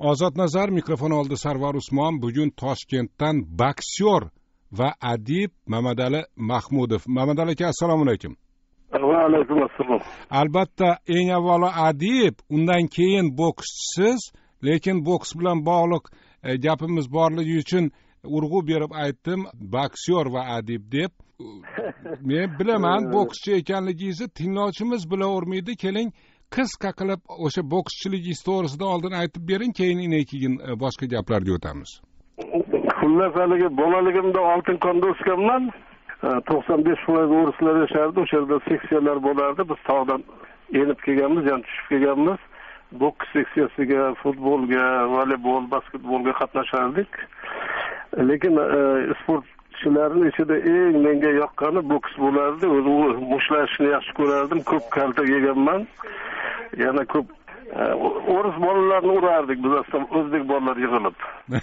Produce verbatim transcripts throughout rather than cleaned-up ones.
Ozod Nazar mikrofon oldi. Sarvar Usmon bugun Toshkentdan boksyor va adib Mamadali Mahmudov. Mamadali aka, assalomu alaykum. Va alaykum assalom. Albatta, eng avvalo adib, undan keyin bokschisiz, lekin boks bilan bog'liq e, gapimiz borligi uchun urg'u berib aytdim, boksyor va adib deb. Men bilaman bokschi ekanligingizni, tinglovchimiz bilavermaydi. Keling, qisqa qilib o'sha bokschilik to'g'risida oldin aytib bering, keyin keyin boshqa gaplarga o'tamiz. Xullas, haligi bolaligimda oltin konda o'sganman. to'qson besh foiz o'rislar yashardi. O'sha yerda seksiyalar bo'lardi. Biz tog'dan enib kelganmiz, ya'ni tushib kelganmiz. Boks seksiyasiga, futbolga, voleybol, basketbolga qatnashardik. Lekin sportchilarning ichida eng menga yoqqani boks bo'lardi. O'zi mushlashni yaxshi ko'rardim. Ko'p kalta yeganman. Yana ko'p o'ris bolalarini urardik biz, aslida o'zbek bolalar yig'ilib.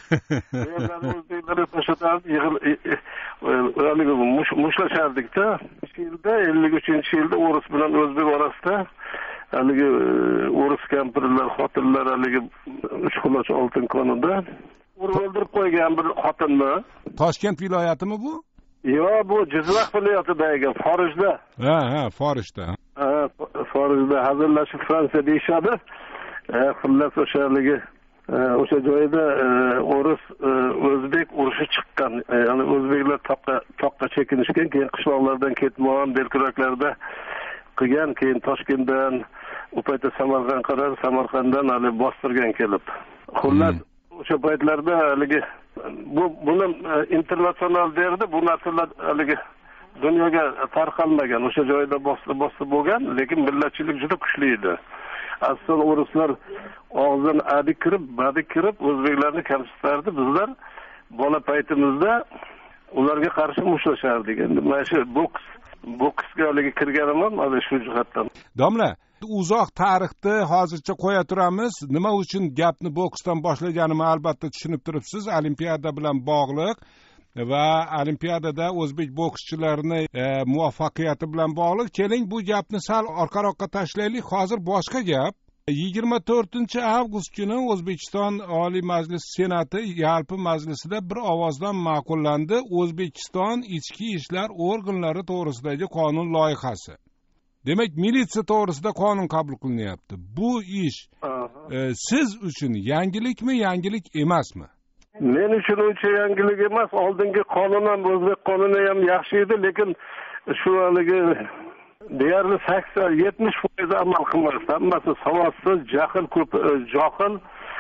O'zbeklar tashatardi, yig'ilib mushlashardik-da. Yilda ellik uchinchi yilda o'ris bilan o'zbek orasida haligi o'ris kampirlar, xotinlar haligi uch quloch oltin konida urib o'ldirib qo'ygan bir xotinni. Toshkent viloyatimi bu? Yo'q, bu Jizzax viloyatidagi Forijda. Ha, ha, Forijda. Ha, Forijda hazillashib Fransiya deyishadi. Xullas o'shaligi o'sha joyda o'ris o'zbek urushi chiqqan. Ya'ni o'zbeklar toqqa toqqa chekinishgan, keyin qishloqlardan ketmon, belkuraklarda qilgan, keyin Toshkentdan u paytda Samarqand qarar, Samarqanddan hali bostirgan kelib. Xullas o'sha paytlarda haligi bu buni internasional derdi, bu narsalar haligi dunyoga tarqalmagan, o'sha joyda bosib bosib bo'lgan, lekin millatchilik juda kuchli edi. Asl o'rislar og'zidan adi kirib, badi kirib o'zbeklarni kamsitardi. Bizlar bola paytimizda ularga qarshi mushlashardik. Endi mana shu boks boksga haligi kirganman, mana shu jihatdan. Domla, uzoq tarixni hozircha qo'ya turamiz. Nima uchun gapni boksdan boshlaganimni albatta tushunib turibsiz. Olimpiada bilan bog'liq va olimpiadada o'zbek bokschilarini e, muvaffaqiyati bilan bog'liq. Keling, bu gapni sal orqaroqqa tashlaylik. Hozir boshqa gap. yigirma to'rtinchi avgust kuni O'zbekiston Oliy Majlis Senati yalpi majlisida bir ovozdan ma'qullandi O'zbekiston ichki ishlar organlari to'g'risidagi qonun loyihasi. Demak, militsiya to'g'risida qonun qabul qilinyapti. Bu ish e, siz uchun yangilikmi, yangilik emasmi? Men uchun uncha yangilik emas. Oldingi qonun ham, o'zbek qonuni ham yaxshi edi, lekin shu haligi deyarli sakson yetmish foiz amal qilmasdi. Hammasi savodsiz, jahil, ko'p johil.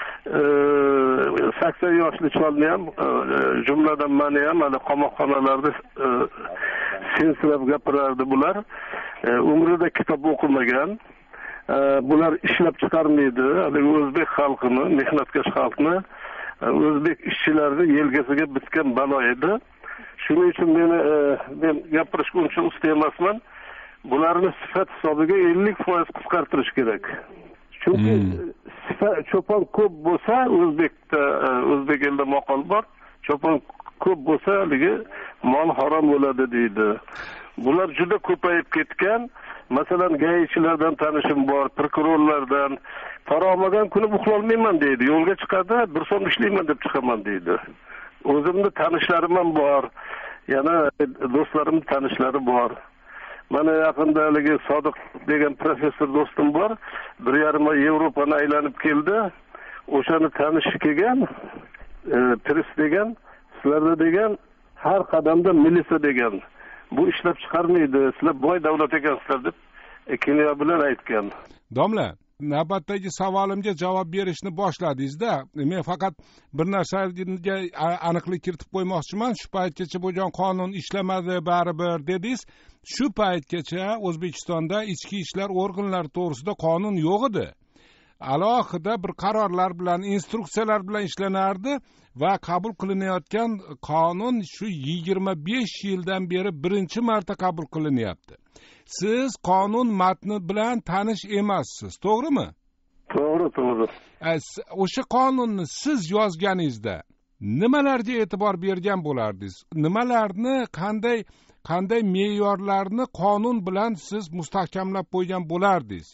sakson yoshli cholni ham, jumladan meni ham hali qamoqxonalarda sensirab gapirardi bular. Umrida kitob o'qimagan. Bular ishlab chiqarmaydi. Haligi o'zbek xalqini, mehnatkash xalqni, o'zbek ishchilarini yelkasiga bitgan balo edi. Shuning uchun meni men gapirishga uncha usta emasman. Bularni sifat hisobiga ellik foiz qisqartirish kerak. Chunki sifat cho'pon ko'p bo'lsa, o'zbekda o'zbek elda maqol bor, cho'pon ko'p bo'lsa haligi mol harom bo'ladi deydi. Bular juda ko'payib ketgan. Masalan, gaychilardan tanishim bor, prokurorlardan pora olmagan kuni uxlolmayman deydi. Yo'lga chiqadi, bir so'm ishlayman deb chiqaman deydi. O'zimni tanishlarim ham bor. Yana do'stlarim tanishlari bor. Mana yaqinda haligi Sodiq degan professor do'stim bor. bir yarim oy Yevropani aylanib keldi. O'shani tanishi kelgan, Pris degan, sizlarda degan, har qadamda militsiya degan. Bu ishlab chiqarmaydi, sizlar boy davlat ekansizlar deb kinoya bilan aytgan. Domla, navbatdagi savolimga javob berishni boshladingiz-da. Men faqat bir narsaga aniqlik kiritib qo'ymoqchiman. Shu paytgacha bo'lgan qonun ishlamadi baribir dedingiz. Shu paytgacha O'zbekistonda ichki ishlar organlari to'g'risida qonun yo'q edi. Alohida bir qarorlar bilan, instruksiyalar bilan ishlanardi va qabul qilinayotgan qonun shu yigirma besh yildan beri birinchi marta qabul qilinyapti. Siz qonun matni bilan tanish emassiz, to'g'rimi? To'g'ri, to'g'ri. O'sha qonunni siz yozganingizda nimalarga e'tibor bergan bo'lardingiz? Nimalarni, qanday qanday me'yorlarni qonun bilan siz mustahkamlab qo'ygan bo'lardingiz?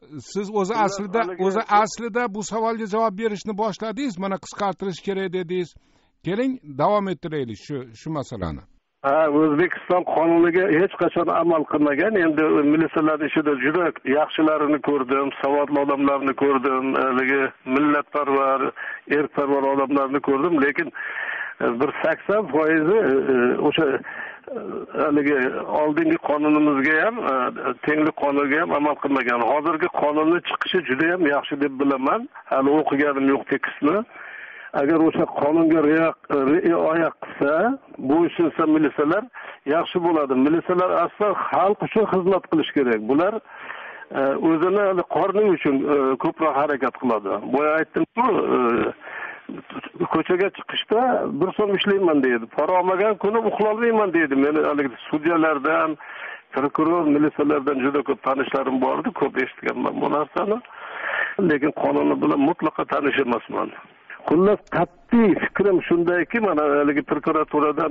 siz o'zi aslida o'zi aslida bu savolga javob berishni boshladingiz, mana qisqartirish kerak dedingiz. Keling davom ettiraylik shu shu masalani. Ha, O'zbekiston qonuniga hech qachon amal qilmagan. Endi militsiyalar ishida juda yaxshilarini ko'rdim, savodli odamlarni ko'rdim, haligi millatparvar, erkparvar odamlarni ko'rdim, lekin bir sakson foiz o'sha haligi oldingi qonunimizga ham, tenglik qonuniga ham amal qilmagan. Hozirgi qonunning chiqishi juda ham yaxshi deb bilaman. Hali o'qiganim yo'q tekstni. Agar o'sha qonunga rioya qilsa, bu ishonsa militsiyalar yaxshi bo'ladi. Militsiyalar aslan xalq uchun xizmat qilish kerak. Bular o'zini qorni uchun ko'proq harakat qiladi. Boya aytdim-ku, ko'chaga chiqishda bir so'm ishlayman deydi. Pora olmagan kuni uxlolmayman deydi. Men haligi sudyalardan, prokuror, militsiyalardan juda ko'p tanishlarim bor edi, ko'p eshitganman bu narsani. Lekin qonuni bilan mutlaqo tanish emasman. Xullas qat'iy fikrim shundayki, mana haligi prokuraturadan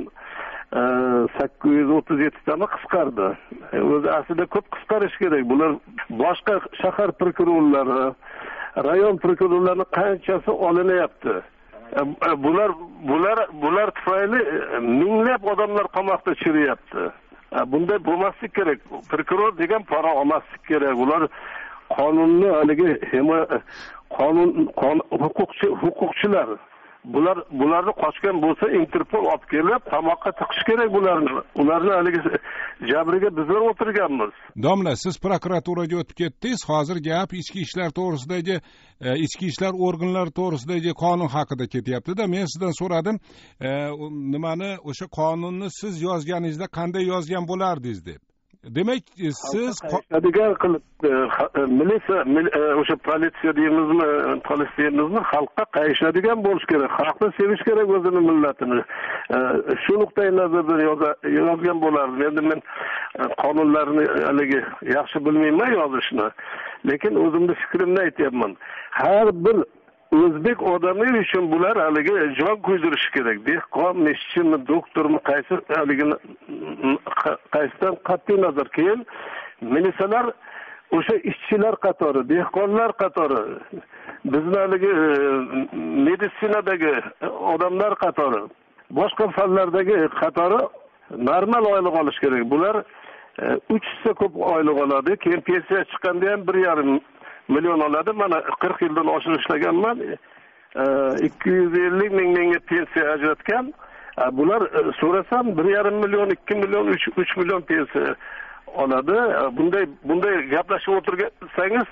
sakkiz yuz o'ttiz yetti tani qisqardi. O'zi aslida ko'p qisqarish kerak. Bular boshqa shahar prokurorlari, rayon prokurorlarining qanchasi olinyapti. Bular bular bular tufayli minglab odamlar qamoqda chiryapti. Bunday bo'lmaslik kerak. Prokuror degan pora olmaslik kerak. Ular qonunni haligi qonun huquqchi huquqchilar bular bularni qochgan bo'lsa Interpol olib kelib qamoqqa tiqish kerak bularni. Ularni haligi jabriga bizlar o'tirganmiz. Domla, siz prokuraturaga o'tib ketdingiz. Hozir gap ichki ishlar to'g'risidagi, ichki ishlar organlari to'g'risidagi qonun haqida ketyapti-da. Men sizdan so'radim, nimani o'sha qonunni siz yozganingizda qanday yozgan bo'lardingiz deb. Demak, siz degan qilib militsiya o'sha politsiya deymizmi, politsiya deymizmi, xalqqa qayishadigan bo'lish kerak. Xalqni sevish kerak o'zini millatini. Shu nuqtai nazardan yozgan bo'lardim. Endi men qonunlarni haligi yaxshi bilmayman yozishni. Lekin o'zimning fikrimni aytyapman. Har bir o'zbek odami uchun bular haligi jon qo'ydirish kerak. Dehqon, ishchimi, doktormi, qaysi haligi qaysidan qat'iy nazar. Keyin militsiyalar o'sha ishchilar qatori, dehqonlar qatori, bizni haligi meditsinadagi odamlar qatori, boshqa fanlardagi qatori normal oylik olish kerak. Bular uch hissa ko'p oylik oladi. Keyin pensiya chiqqanda ham bir yarim million oladi. Mana qirq yildan oshib ishlaganman. ikki yuz ellik ming menga pensiya ajratgan. Bular so'rasam bir yarim million, ikki million, uch million pensiya oladi. Bunday bunday gaplashib o'tirsangiz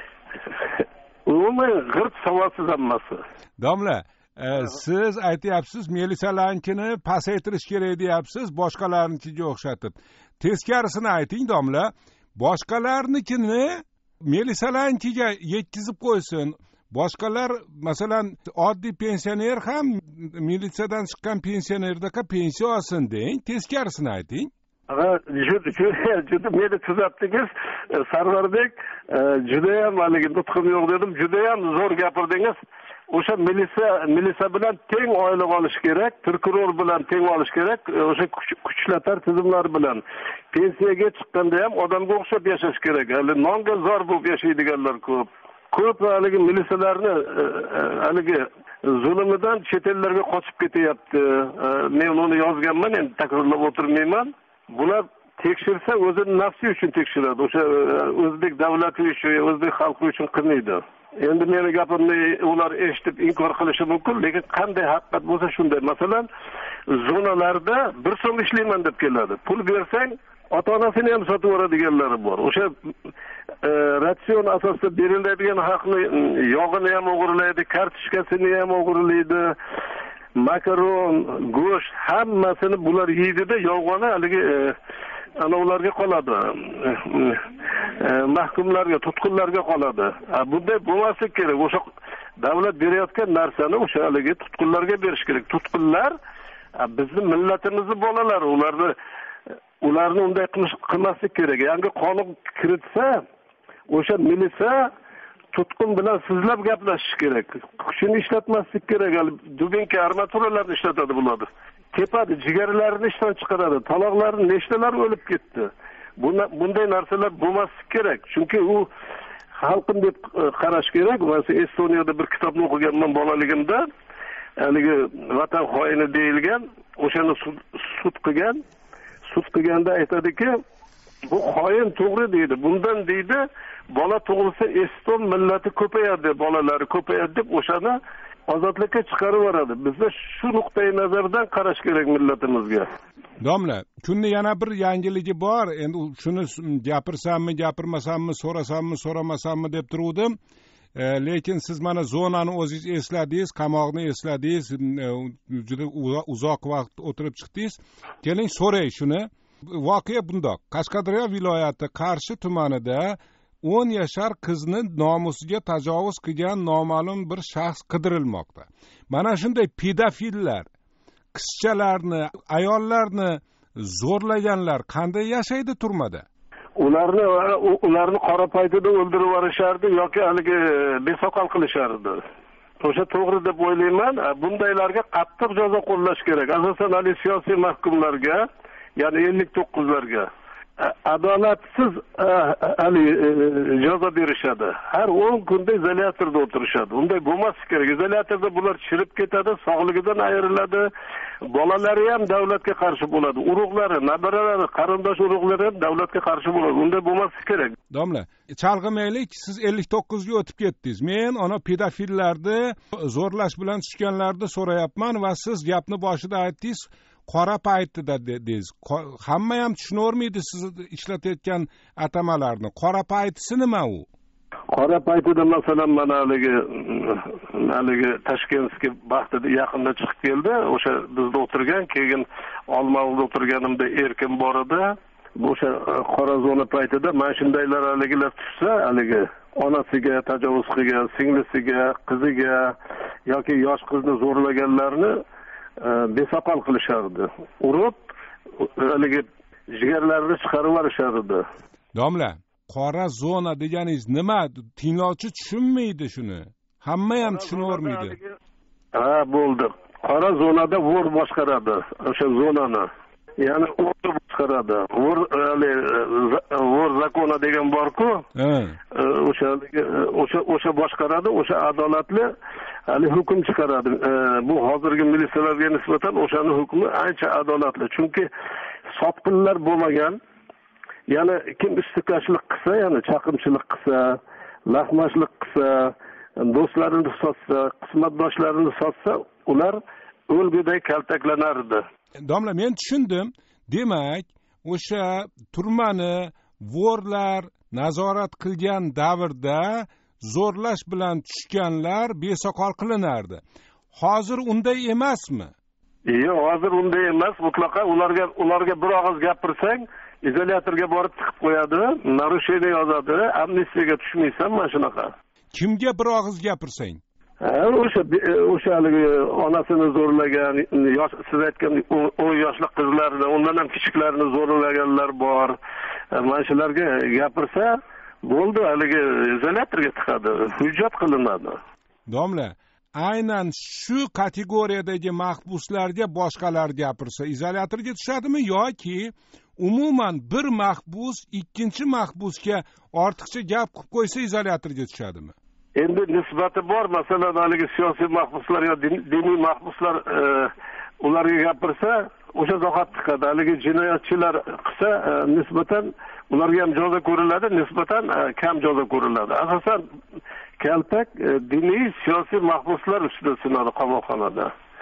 umuman g'irt savodsiz hammasi. Domla, siz aytyapsiz, militsiyalarnikini pasaytirish kerak deyapsiz, boshqalarnikiga o'xshatib. Teskarisini ayting, domla. Boshqalarnikini militsiyalarnikiga yetkazib qo'ysin. Boshqalar, masalan, oddiy pensioner ham militsiyadan chiqqan pensionerdaka pensiya olsin deng, teskarisini ayting. Ha, juda meni tuzatdingiz, Sarvarbek, juda ham haligi nutqim yo'q dedim, juda ham zo'r gapirdingiz. O'sha militsiya militsiya bilan teng oylik olish kerak, prokuror bilan teng olish kerak, o'sha kuchlatar tizimlari bilan. Pensiyaga chiqqanda ham odamga o'xshab yashash kerak. Hali nonga zor bo'lib yashaydiganlar ko'p. Ko'p haligi militsiyalarni haligi zulmidan chet ellarga qochib ketyapti. Men uni yozganman, endi takrorlab o'tirmayman. Bular tekshirsa o'zini nafsi uchun tekshiradi. O'sha o'zbek davlati uchun, o'zbek xalqi uchun qilmaydi. Endi meni gapimni ular eshitib inkor qilishi mumkin, lekin qanday haqiqat bo'lsa shunday. Masalan, zonalarda bir so'm ishlayman deb keladi. Pul bersang, ota-onasini ham sotib yuboradiganlari bor. O'sha ratsion asosida beriladigan haqni yog'ini ham o'g'irlaydi, kartochkasini ham o'g'irlaydi. Makaron, go'sht hammasini bular yeydi-da, yolg'oni haligi ana ularga qoladi. Mahkumlarga, tutqunlarga qoladi. Bunday bo'lmaslik kerak. O'sha davlat berayotgan narsani o'sha haligi tutqunlarga berish kerak. Tutqunlar bizning millatimizning bolalari, ularni ularni unday qilmaslik kerak. Yangi qonun kiritsa, o'sha militsiya tutqun bilan sizlab gaplashish kerak. Kuchini ishlatmaslik kerak. Dubinka armaturalarni ishlatadi bular. Tepadi, jigarlarini ishdan chiqaradi. Taloqlarni nechtalar o'lib ketdi. Bunday narsalar bo'lmaslik kerak. Chunki u xalqim deb qarash kerak. Masalan, Estoniyada bir kitobni o'qiganman bolaligimda. Haligi vatan xoini deyilgan, o'shani sud qilgan. Sud qilganda aytadiki, bu xoin to'g'ri deydi. Bundan deydi, bola tug'ilsa Eston millati ko'payadi, bolalari ko'payadi deb o'shani ozodlikka chiqarib yuboradi. Bizda shu nuqtai nazardan qarash kerak millatimizga. Domla, kunni yana bir yangiligi bor. Endi shuni gapirsammi, gapirmasammi, so'rasammi, so'ramasammi deb turuvdim. E, lekin siz mana zonani o'zingiz esladingiz, qamoqni esladingiz, e, juda uzoq vaqt o'tirib chiqdingiz. Keling so'ray shuni. Voqea bundoq. Qashqadaryo viloyati Qarshi tumanida o'n yashar qizni nomusiga tajovuz qilgan noma'lum bir shaxs qidirilmoqda. Mana shunday pedofillar, qizchalarni, ayollarni zo'rlaganlar qanday yashaydi turmada? Ularni ularni qora paytida o'ldirib yuborishardi yoki haligi besoqol qilishardi. O'sha to'g'ri deb o'ylayman. Bundaylarga qattiq jazo qo'llash kerak. Asosan hali siyosiy mahkumlarga, ya'ni ellik to'qqizlarga adolatsiz hali jazo berishadi. Har o'n kunda izolyatorda o'tirishadi. Unday bo'lmasi kerak. Izolyatorda bular chirib ketadi, sog'ligidan ayriladi. Bolalari ham davlatga qarshi bo'ladi. Urug'lari, nabiralari, qarindosh urug'lari ham davlatga qarshi bo'ladi. Unday bo'lmasi kerak. Domla, chalg'imaylik, siz ellik to'qqizga o'tib ketdingiz. Men ona pedofillarni zo'rlash bilan tushganlarni so'rayapman va siz gapni boshida aytdingiz, qora paytida dedingiz. Hamma ham tushunavermaydi siz ishlatayotgan atamalarni. Qora paytisi nima u? Qora paytida masalan mana haligi haligi Tashkentga vaqtida yaqinda chiqib keldi. O'sha bizda o'tirgan, keyin Olmaliqda o'tirganimda erkin bor edi. O'sha qora zona paytida mana shundaylar haligilar tushsa, haligi onasiga tajovuz qilgan, singlisiga, qiziga yoki yosh qizni zo'rlaganlarni besoqol qilishardi. Urib, haligi jigarlarini chiqarib yuborishardi. Domla, qora zona deganingiz nima? Tinglovchi tushunmaydi shuni. Hamma ham tushunavermaydi. Ha, bo'ldi. Qora zonada vo'r boshqaradi o'sha zonani. Ya'ni o'g'ri boshqaradi. Vo'r vo'r zakona degan bor-ku. O'sha o'sha o'sha boshqaradi, o'sha adolatli hali hukm chiqaradi. Bu hozirgi militsiyalarga nisbatan o'shani hukmi ancha adolatli. Chunki sotqinlar bo'lmagan, ya'ni kim istikashlik qilsa, ya'ni chaqimchilik qilsa, lahmashlik qilsa, do'stlarini sotsa, qismatdoshlarini sotsa, ular o'lguday kaltaklanardi. Domla, men tushundim. Demak, o'sha turmani vo'rlar nazorat qilgan davrda zo'rlash bilan tushganlar besoqol qilinardi. Hozir unday emasmi? Yo'q, hozir unday emas. Mutlaqo ularga ularga bir og'iz gapirsang, izolyatorga borib tiqib qo'yadi, narusheniya yozadi, amnistiyaga tushmaysan, mana shunaqa. Kimga bir og'iz gapirsang? O'sha o'sha haligi onasini zo'rlagan, yosh siz aytgan o'n yoshli qizlarni, undan ham kichiklarni zo'rlaganlar bor. Mana shularga gapirsa, bo'ldi, haligi izolyatorga tiqadi, hujjat qilinadi. Domla, aynan shu kategoriyadagi mahbuslarga boshqalar gapirsa, izolyatorga tushadimi yoki umuman bir mahbus ikkinchi mahbusga ortiqcha gap qilib qo'ysa izolyatorga tushadimi? Endi nisbati bor. Masalan, haligi siyosiy mahbuslar yo diniy mahbuslar ularga gapirsa, o'sha zohat chiqadi. Haligi jinoyatchilar qilsa, nisbatan ularga ham jazo ko'riladi, nisbatan kam jazo ko'riladi. Asosan kaltak diniy siyosiy mahbuslar ustida sinadi qamoqxonada.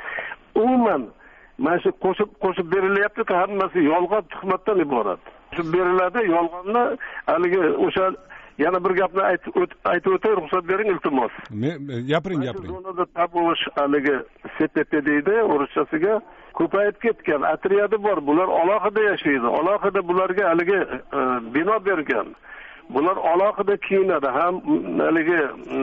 Umuman mana shu qo'shib qo'shib berilyapti-ku, hammasi yolg'on, tuhmatdan iborat. Shu beriladi, yolg'onni haligi o'sha yana bir gapni aytib o'tay, ruxsat bering iltimos. Gapiring, gapiring. Zonada tabush haligi S T P deydi, o'rischasiga ko'payib ketgan, atriyadi bor. Bular alohida yashaydi. Alohida bularga haligi bino bergan. Bular alohida kiyinadi, ham haligi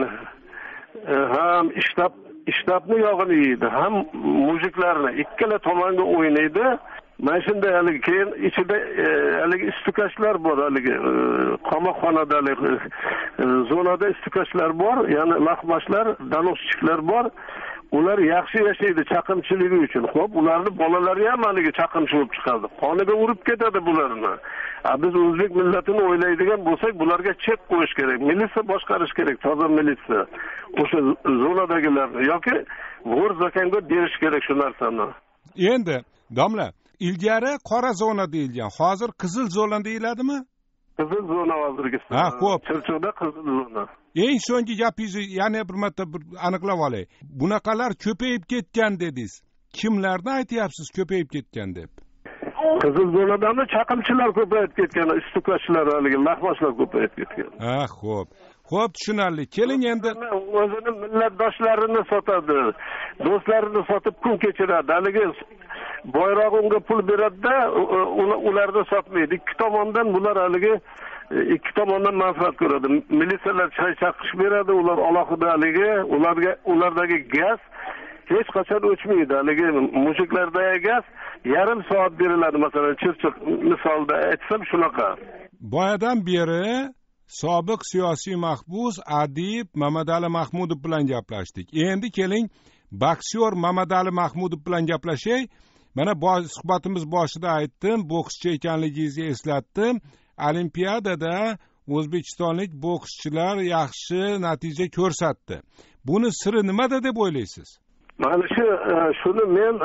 ham ishtab ishtabni yog'ini yeydi, ham mujiklarni ikkala tomonga o'ynaydi. Mana shunday haligi keyin ichida haligi istikashlar bor, haligi qamoqxonada zonada istikashlar bor, ya'ni lahmashlar, danoschiliklar bor. ular yaxshi yashaydi chaqimchiligi uchun. Xo'p, ularni bolalari ham haligi chaqimchi bo'lib chiqadi. Qoniga urib ketadi bularni. Biz o'zbek millatini o'ylaydigan bo'lsak, bularga chek qo'yish kerak. Militsiya boshqarish kerak, toza militsiya. O'sha zonadagilarni yoki g'o'r zakanga berish kerak shu narsani. Endi, domla, ilgari qora zona deyilgan, hozir qizil zona deyiladimi? Qizil zona hozirgisi. Ha, xo'p. Chirchiqda qizil zona. Eng so'nggi gapingizni yana bir marta bir aniqlab olay. Bunaqalar ko'payib ketgan dedingiz. Kimlarni aytyapsiz ko'payib ketgan deb? Qizil zonadami chaqimchilar ko'payib ketgan, istiqochlar haligi lahmoshlar ko'payib ketgan. Ha, xo'p. Xo'p, tushunarli. Keling endi o'zini millatdoshlarini sotadi, do'stlarini sotib kun kechiradi. Haligi boyroq unga pul beradi-da, ularni sotmaydi. Ikki tomondan bular haligi ikki tomondan manfaat ko'radi. Militsiyalar choy chaqish beradi, ular alohida haligi ularga ulardagi gaz hech qachon o'chmaydi. Haligi mushuklardagi gaz yarim soat beriladi, masalan, Chirchiq misolda aytsam shunaqa. Boyadan beri sobiq siyosiy mahbus adib Mamadali Mahmudov bilan gaplashdik. Endi keling boksyor Mamadali Mahmudov bilan gaplashay. Mana suhbatimiz boshida aytdim, bokschi ekanligingizni eslatdim. Olimpiadada o'zbekistonlik bokschilar yaxshi natija ko'rsatdi. Buni siri nimada deb o'ylaysiz? Mana shu shuni men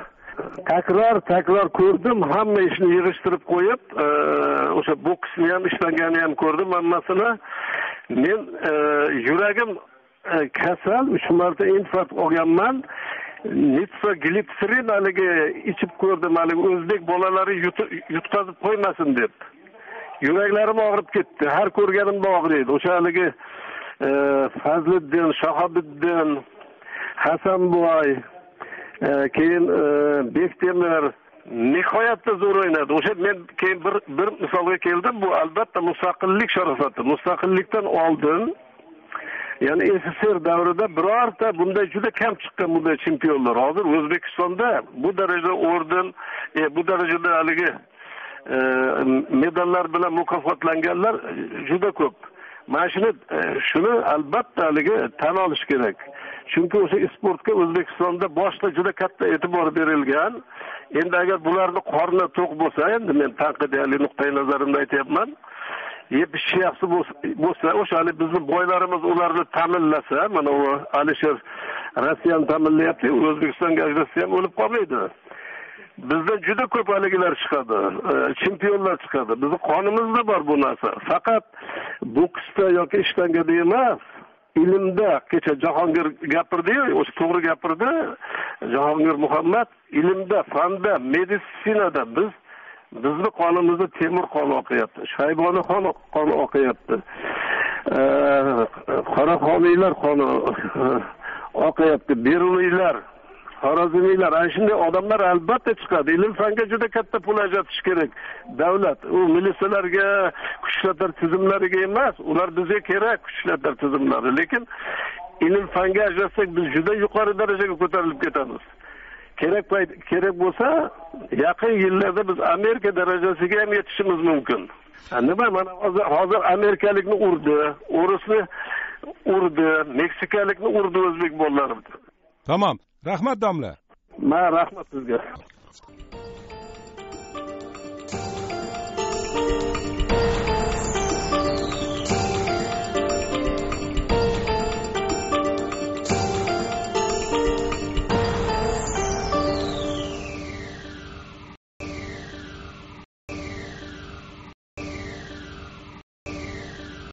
takror takror ko'rdim, hamma ishni yig'ishtirib qo'yib, o'sha boksni ham ishlangani ham ko'rdim hammasini. Men yuragim kasal, uch marta infarkt olganman. Nitroglitserin haligi ichib ko'rdim, haligi o'zbek bolalari yutqazib qo'ymasin deb. Yuraklarim og'rib ketdi. Har ko'rganimda og'riydi. O'sha haligi Fazliddin, Shahobiddin, Hasanboy, keyin Bektemir nihoyatda zo'r o'ynadi. O'sha men keyin bir bir misolga keldim. Bu albatta mustaqillik sharofati. Mustaqillikdan oldin, ya'ni S S R davrida birorta bunday juda kam chiqqan bunday chempionlar. Hozir O'zbekistonda bu darajada orden, e, bu darajada haligi e, medallar bilan mukofotlanganlar juda ko'p. Mana shuni shuni albatta haligi tan olish kerak. Chunki o'sha sportga O'zbekistonda boshqa juda katta e'tibor berilgan. Endi agar bularni qorni to'q bo'lsa, endi men tanqidiy nuqtai nazarimda aytyapman. Yeb yaxshi bo'lsa, o'sha hali bizning boylarimiz ularni ta'minlasa, mana u Alisher Rossiyani ta'minlayapti, O'zbekistonga ajratsa ham o'lib qolmaydi. Bizda juda ko'p haligilar chiqadi, chempionlar chiqadi. Bizning qonimizda bor bu narsa. Faqat boksda yoki ishtangada emas, ilmda kecha Jahongir gapirdi-yu, o'sha to'g'ri gapirdi. Jahongir Muhammad ilmda, fanda, meditsinada biz bizni qonimizda temir qoni oqyapti, Shayboniy qoni oqyapti. Qoraxoniylar qoni oqyapti, Beruniylar, Xorazmiylar, ana shunday odamlar albatta chiqadi. Ilm fanga juda katta pul ajratish kerak davlat. U militsiyalarga, kuchlar tizimlariga emas, ular bizga kerak kuchlar tizimlari. Lekin ilm fanga ajratsak biz juda yuqori darajaga ko'tarilib ketamiz. Kerak payt kerak bo'lsa, yaqin yillarda biz Amerika darajasiga ham yetishimiz mumkin. Nima, mana hozir hozir amerikalikni urdi, o'risni urdi, meksikalikni urdi o'zbek bolalari. Tamam. Rahmat domla. Ma rahmat sizga.